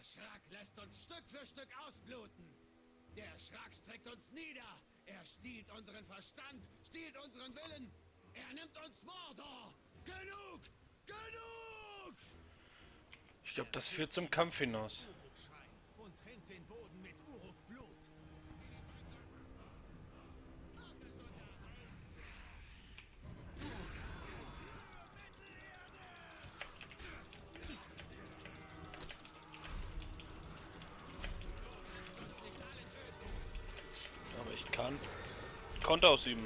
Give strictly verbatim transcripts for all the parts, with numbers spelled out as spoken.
Schrack lässt uns Stück für Stück ausbluten. Der Schrack streckt uns nieder. Er stiehlt unseren Verstand, stiehlt unseren Willen. Er nimmt uns Mordor. Genug! Genug! Ich glaube, das führt zum Kampf hinaus. Und tränkt den Boden mit Uruk-Blut. Aber ich kann Konter ausüben.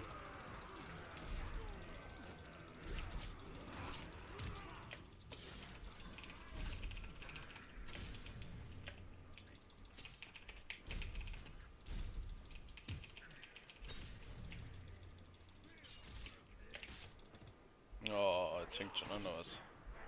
Oh, jetzt fängt schon an was.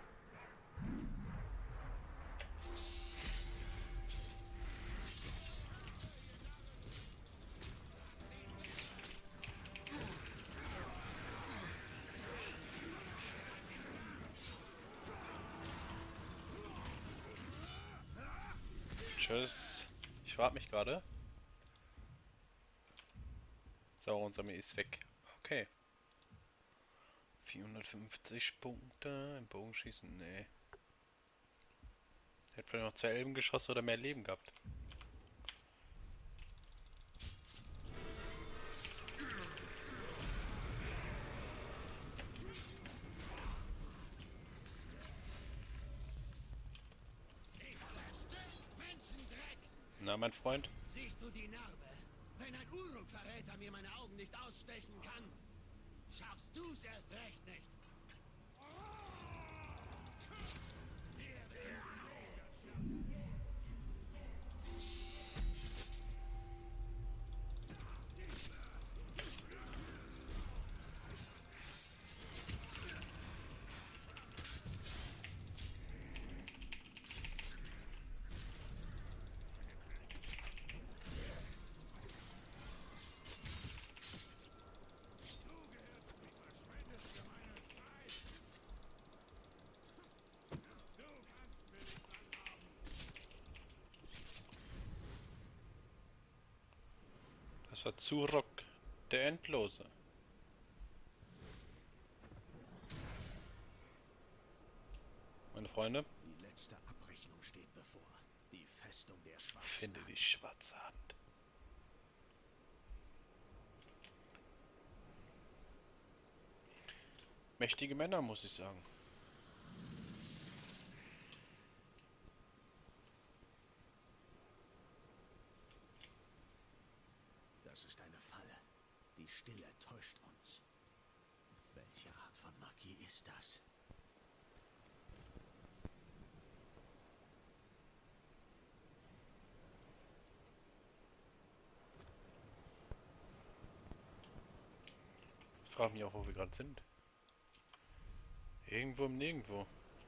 Tschüss. Ich frage mich gerade. Saurons Armee ist weg. Okay. vierhundertfünfzig Punkte im Bogenschießen. Nee. Hätte vielleicht noch zwei Elbengeschosse oder mehr Leben gehabt. Na, mein Freund? Siehst du die Narbe? Wenn ein Uruk-Verräter mir meine Augen nicht ausstechen kann, schaffst du's erst recht nicht. Das war Zurok, der Endlose. Meine Freunde, Die letzte Abrechnung steht bevor. Die Festung der Schwarzen. finde die schwarze Hand. Mächtige Männer, muss ich sagen. Das ist eine Falle. Die Stille täuscht uns. Welche Art von Magie ist das? Ich frage mich auch, wo wir gerade sind. Irgendwo im Nirgendwo.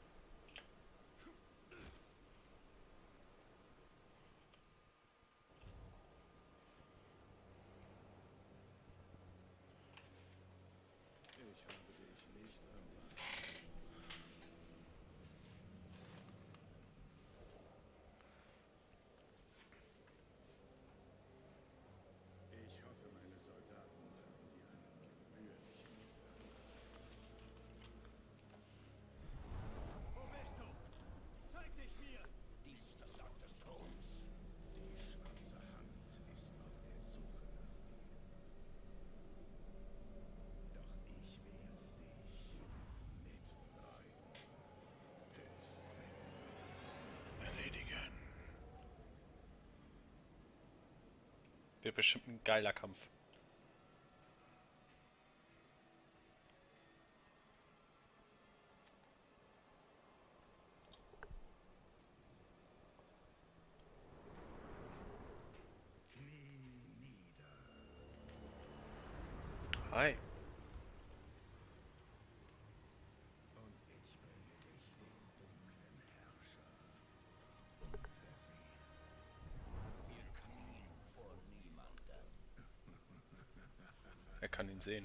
Ich habe dich nicht erwartet. Ich hoffe, meine Soldaten haben dir einen gebührlichen Wo bist du? Zeig dich mir! Dies ist das Land des Todes. Die schwarze Hand ist auf der Suche nach dir. Doch ich werde dich mit Freuden durchsetzen. Erledigen. Wird bestimmt ein geiler Kampf. Knie nieder. Hi. Und ich bringe dich dem dunklen Herrscher unversehrt. Wir knien vor niemandem. Er kann ihn sehen.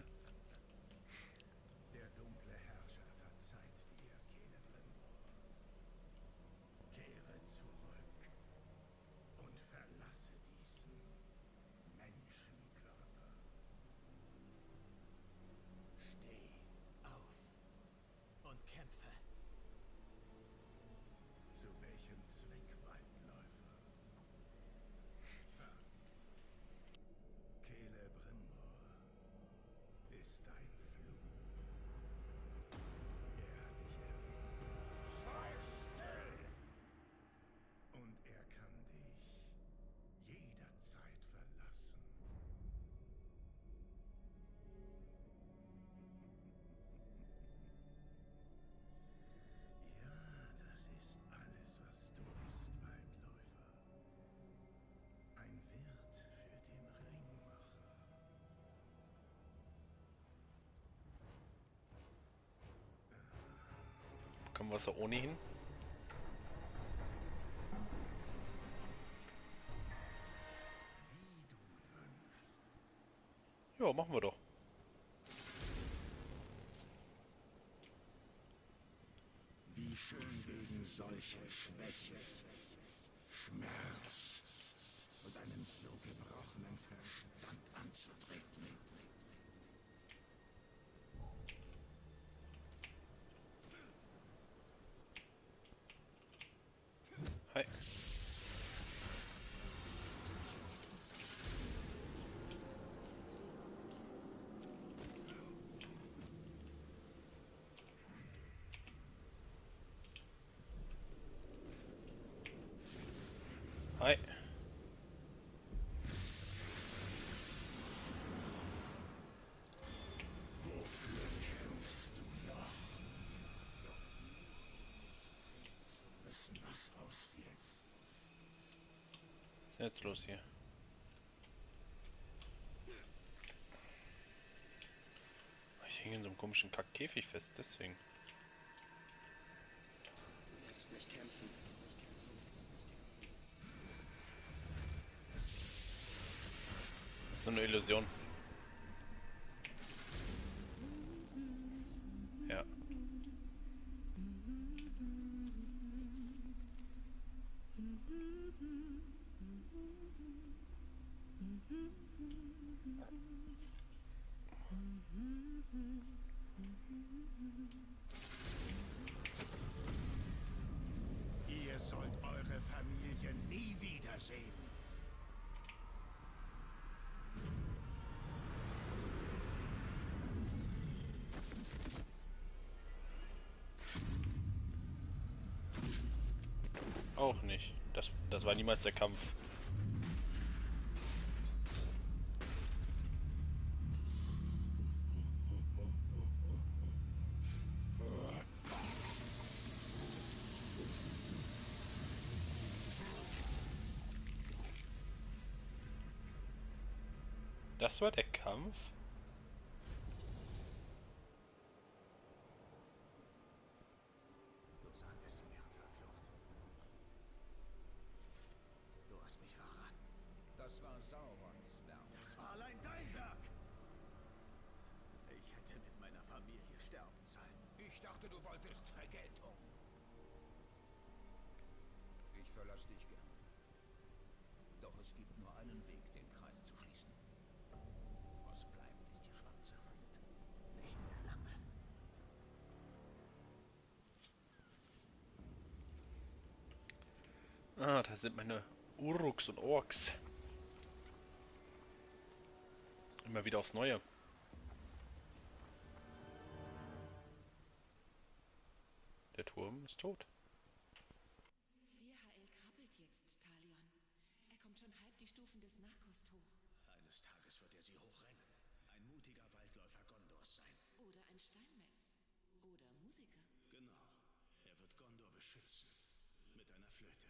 Der dunkle Herrscher verzeiht dir, Celebrimbor. Kehre zurück Wasser ohnehin. Ja, machen wir doch. Wie schön gegen solche Schwäche, Schmerz und einen so gebrochenen Verstand anzutreten. Hi. Hi. Was ist jetzt los hier? Ich hänge in so einem komischen Kackkäfig fest, deswegen. Du lässt mich kämpfen. Das ist nur eine Illusion. Ja. Ihr sollt eure Familie nie wiedersehen. Auch nicht. Das, das war niemals der Kampf. Das war der Kampf? Du sagtest, wir wären verflucht. Du hast mich verraten. Das war Saurons Werk. Das war allein dein Werk. Ich hätte mit meiner Familie sterben sollen. Ich dachte, du wolltest Vergeltung. Ich verlasse dich gern. Doch es gibt nur einen Weg, den Kreis zu schließen. Was bleibt, ist die schwarze Hand. Nicht mehr lange. Ah, da sind meine Uruks und Orks. Immer wieder aufs Neue. Der Turm ist tot. Dirhael krabbelt jetzt, Talion. Er kommt schon halb die Stufen des Narkost hoch. Eines Tages wird er sie hochrennen. Ein mutiger Waldläufer Gondors sein. Oder ein Steinmetz. Oder Musiker. Genau. Er wird Gondor beschützen. Mit einer Flöte.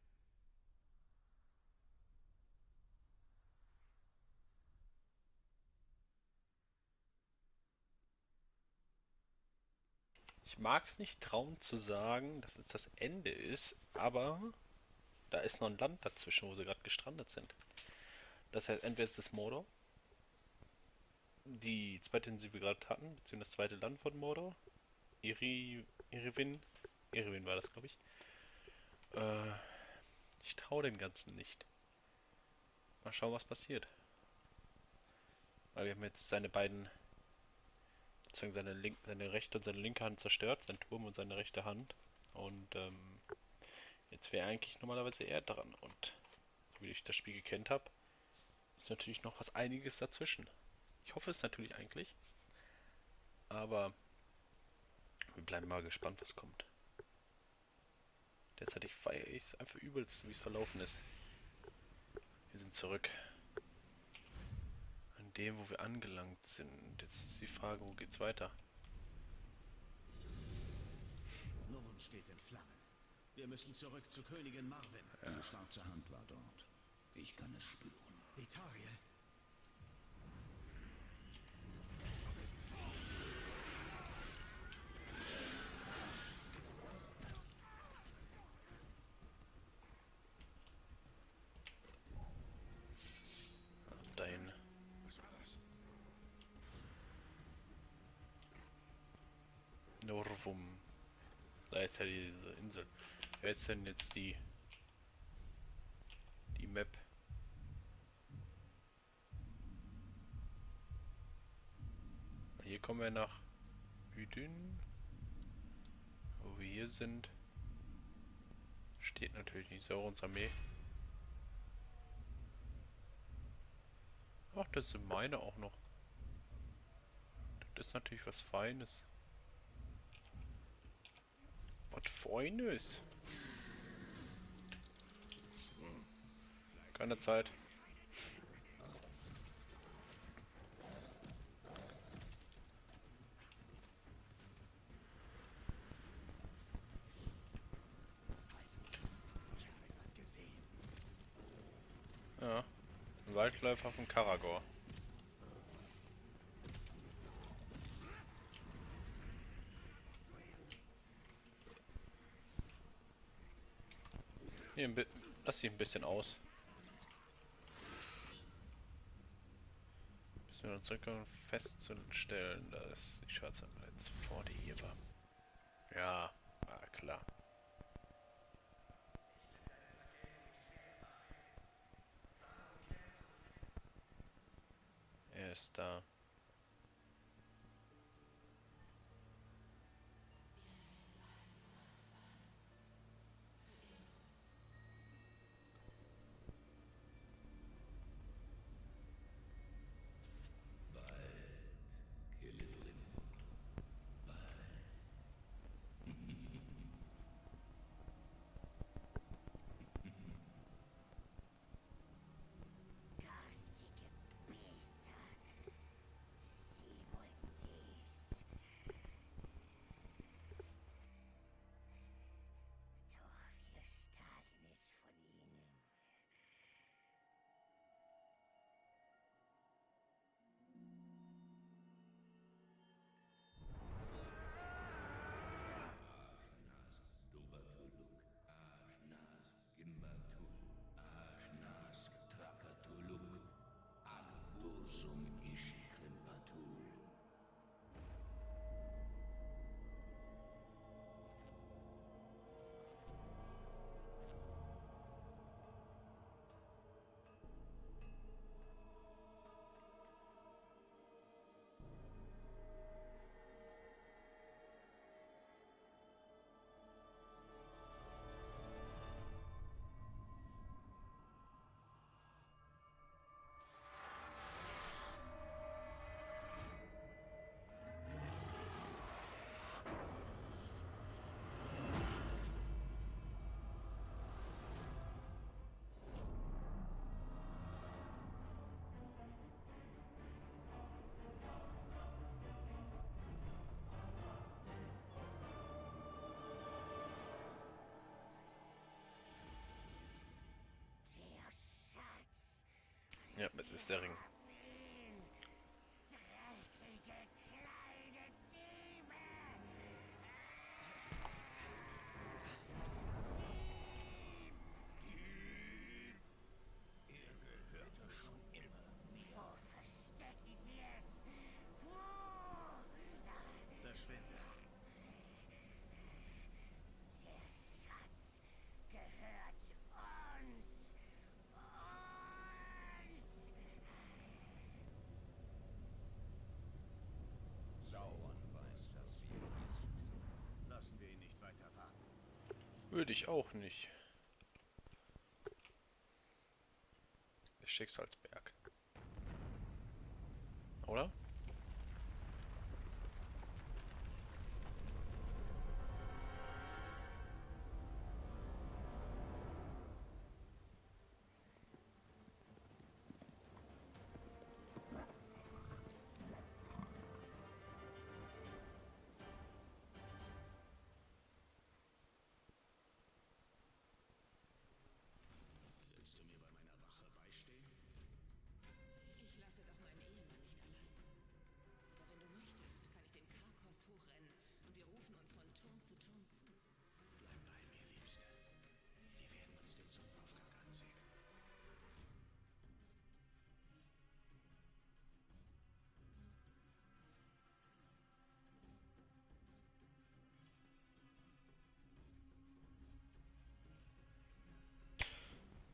Ich mag es nicht trauen zu sagen, dass es das Ende ist, aber da ist noch ein Land dazwischen, wo sie gerade gestrandet sind. Das heißt, entweder ist es Mordor, die zweite Insel, die wir gerade hatten, beziehungsweise das zweite Land von Mordor, Iri, Irivin, Irivin war das, glaube ich. Äh, ich traue dem Ganzen nicht. Mal schauen, was passiert. Weil wir haben jetzt seine beiden, beziehungsweise seine, Link, seine rechte und seine linke Hand zerstört, sein Turm und seine rechte Hand. Und ähm, jetzt wäre eigentlich normalerweise er dran. Und so wie ich das Spiel gekannt habe, ist natürlich noch was einiges dazwischen. Ich hoffe es natürlich eigentlich. Aber wir bleiben mal gespannt, was kommt. Derzeitig feiere ich es einfach übelst, wie es verlaufen ist. Wir sind zurück. An dem, wo wir angelangt sind. Jetzt ist die Frage, wo geht's weiter? Norden steht in Flammen. Wir müssen zurück zu Königin Marvin. Ja. Die schwarze Hand war dort. Ich kann es spüren. Itariel. Norvum. Da ist ja diese Insel. Wer ist denn jetzt die... die Map? Hier kommen wir nach Ydin. Wo wir hier sind. Steht natürlich nicht Saurons Armee. Ach, das sind meine auch noch. Das ist natürlich was Feines. Was Feines. Keine Zeit. Ja, ein Waldläufer von Karagor. Hier, ein bi- lass dich ein bisschen aus. Müssen wir uns zurück, um festzustellen, dass die Schwarze bereits vor dir hier war. Ja, war klar. Er ist da. Ja, jetzt ist der Ring. Würde ich auch nicht. Der Schicksalsberg. Oder? Ich lasse doch meinen Ehemann nicht allein.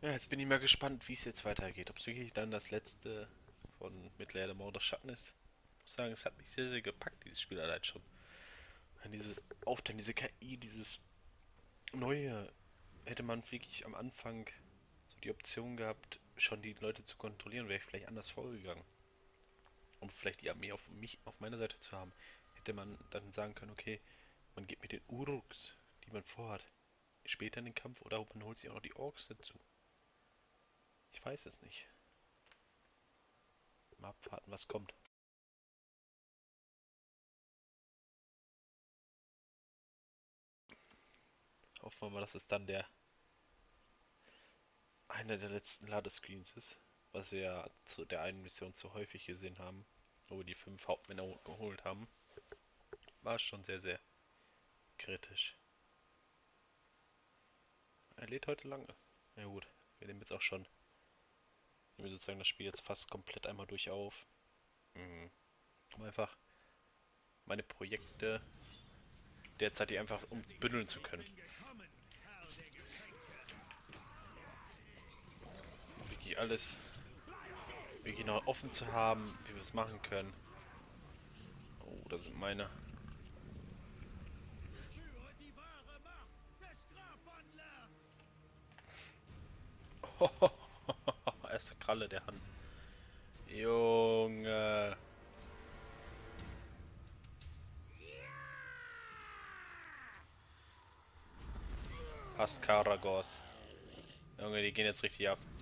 Ja, jetzt bin ich mal gespannt, wie es jetzt weitergeht. Ob es wirklich dann das letzte von Mittelerde Mordor Schatten ist. Ich muss sagen, es hat mich sehr, sehr gepackt, dieses Spiel allein schon. Und dieses Aufteilen, diese K I, dieses Neue, hätte man wirklich am Anfang so die Option gehabt, schon die Leute zu kontrollieren, wäre ich vielleicht anders vorgegangen. Um vielleicht die Armee auf mich, auf meiner Seite zu haben, hätte man dann sagen können, okay, man geht mit den Uruks, die man vorhat, später in den Kampf, oder man holt sich auch noch die Orks dazu. Ich weiß es nicht. Mal abwarten, was kommt. Hoffen wir mal, dass es dann der einer der letzten Ladescreens ist, was wir ja zu der einen Mission zu häufig gesehen haben, wo wir die fünf Hauptmänner geholt haben. War schon sehr, sehr kritisch. Er lädt heute lange. Na gut, wir nehmen jetzt auch schon, nehmen wir sozusagen das Spiel jetzt fast komplett einmal durch auf. Mhm. Um einfach meine Projekte derzeit einfach um bündeln zu können. Wirklich alles wirklich noch offen zu haben, wie wir es machen können. Oh, da sind meine. Erste Kralle der Hand. Junge. Askaragos. Junge, die gehen jetzt richtig ab.